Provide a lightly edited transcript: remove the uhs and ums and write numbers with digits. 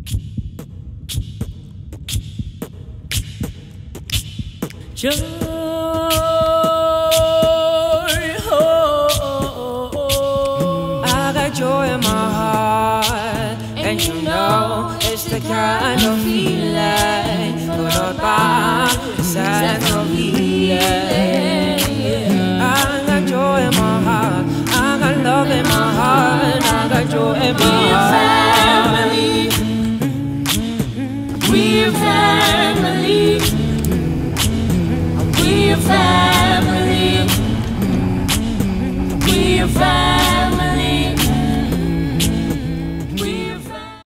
Joy, I got joy in my heart, and you know it's the kind of feeling good or bad, sad or feeling.